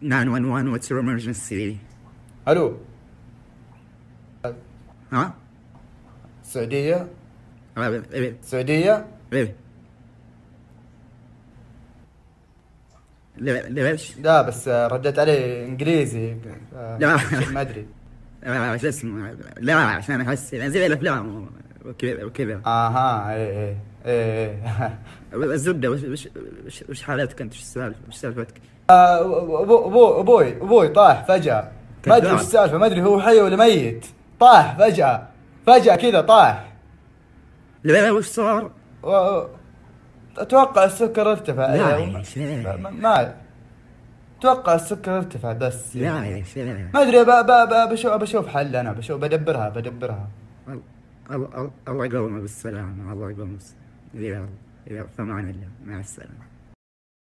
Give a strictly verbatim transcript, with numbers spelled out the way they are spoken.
nine one one, what's your emergency? الو. ها؟ السعودية. ايه ايه السعودية. ايه ليش؟ لا بس رديت عليه انجليزي. لا شيء ما ادري. شو اسمه، لا عشان احس زي الافلام وكذا وكذا. اها ايه ايه ايه. الزبده، وش وش وش, وش حالتك انت؟ وش السالفه؟ وش سالفتك؟ آه، أبو- أبو- ابوي ابوي طاح فجأة. ما ادري وش كذاب. السالفة، ما ادري هو حي ولا ميت. طاح فجأة، فجأة كذا طاح. لا وش صار؟ و- اتوقع السكر ارتفع. لا إيه، يا وما- شيخ، ما ما- اتوقع السكر ارتفع بس لا يعني. يا شيخ، ما ادري، ب- ب- ب- بشوف بشوف حل. انا بشوف بدبرها بدبرها. الله الله الله يقومه بالسلامة، الله يقومه بالسلامة. إذا إذا فما الله، مع السلامة.